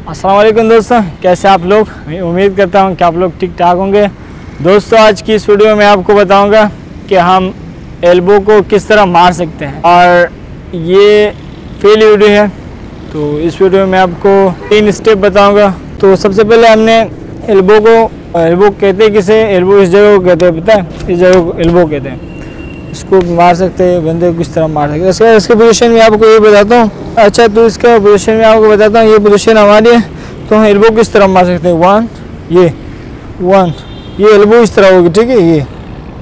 अस्सलाम वालेकुम दोस्तों, कैसे आप लोग। मैं उम्मीद करता हूं कि आप लोग ठीक ठाक होंगे। दोस्तों आज की इस वीडियो में आपको बताऊंगा कि हम एल्बो को किस तरह मार सकते हैं और ये फेल वीडियो है। तो इस वीडियो में आपको 3 स्टेप बताऊंगा। तो सबसे पहले हमने एल्बो कहते हैं किसे, एल्बो इस जगह को कहते हैं, पता है, इस जगह को एल्बो कहते हैं। इसको मार सकते हैं, बंदे को किस तरह मार सकते हैं। इसके पोजीशन में आपको ये बताता हूँ। अच्छा, तो इसका पोजीशन में आपको बताता हूँ। ये पोजीशन हमारी है, तो हम एल्बो किस तरह मार सकते हैं। 1 ये एल्बो इस तरह होगी, ठीक है। ये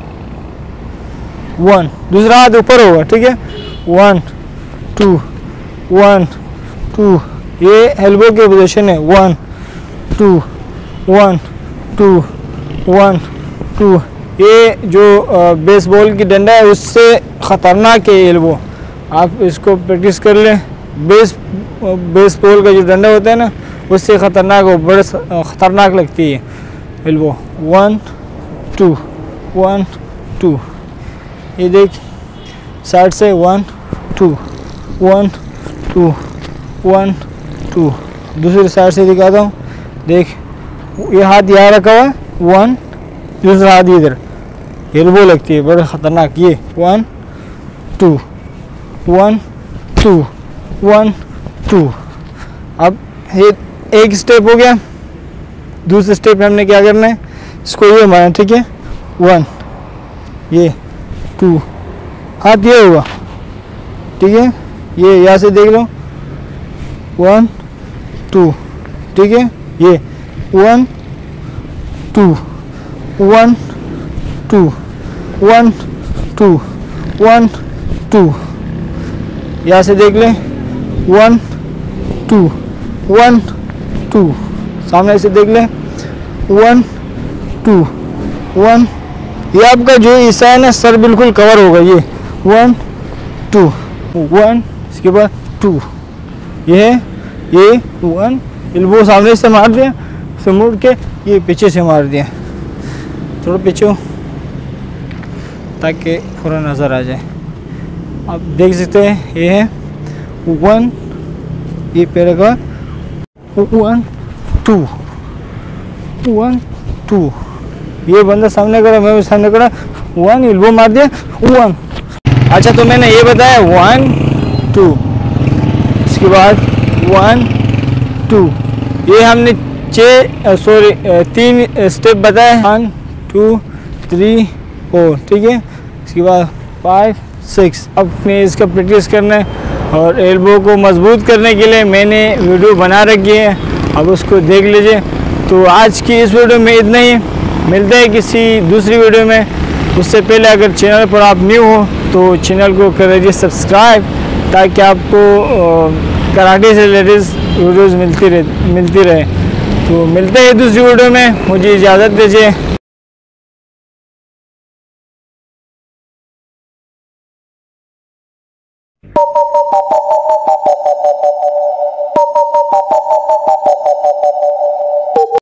1, दूसरा हाथ ऊपर होगा, ठीक है। 1 2 ये एल्बो की पोजीशन है। 1 2 ये जो बेसबॉल की डंडा है उससे ख़तरनाक है एल्बो। आप इसको प्रैक्टिस कर लें। बेसबॉल का जो डंडा होता है ना, उससे ख़तरनाक हो, बड़े ख़तरनाक लगती है एल्बो। 1 2 ये देख, साइड से 1 2 दूसरी साइड से दिखाता हूँ। देख, ये हाथ यहाँ रखा हुआ है, 1, दूसरा हाथ इधर, एल्बो लगती है बड़ा ख़तरनाक। ये 1 2 अब ये एक स्टेप हो गया। दूसरे स्टेप में हमने क्या करना है, इसको ये मारना, ठीक है। 1 ये 2 हाथ ये होगा, ठीक है। ये यहाँ से देख लो, 1 2, ठीक है। ये 1 2 यहाँ से देख ले, 1 2 सामने से देख ले, 1 2 ये आपका जो हिस्सा है ना, सर बिल्कुल कवर होगा। ये 1 2 इसके बाद 2 ये 1 एल्बो सामने से मार दिया, फिर मुड़ के ये पीछे से मार दिया। थोड़ा पीछे हो ताकि पूरा नज़र आ जाए। आप देख सकते हैं, ये है 1, ये पैर का 1 2 ये बंदा सामने करा, मैं भी सामने करा, 1 एल्बो मार दिया, 1। अच्छा, तो मैंने ये बताया 1 2, इसके बाद 1 2 ये हमने 3 स्टेप बताए, 1 2 3 4, ठीक है। इसके बाद 5 6। अब मैं इसका प्रैक्टिस करना है और एल्बो को मजबूत करने के लिए मैंने वीडियो बना रखी है, अब उसको देख लीजिए। तो आज की इस वीडियो में इतना ही, मिलते हैं किसी दूसरी वीडियो में। उससे पहले अगर चैनल पर आप न्यू हो तो चैनल को कर लीजिए सब्सक्राइब, ताकि आपको कराटे से रिलेटेड वीडियोज़ मिलती रहे। तो मिलते हैं दूसरी वीडियो में, मुझे इजाज़त दीजिए।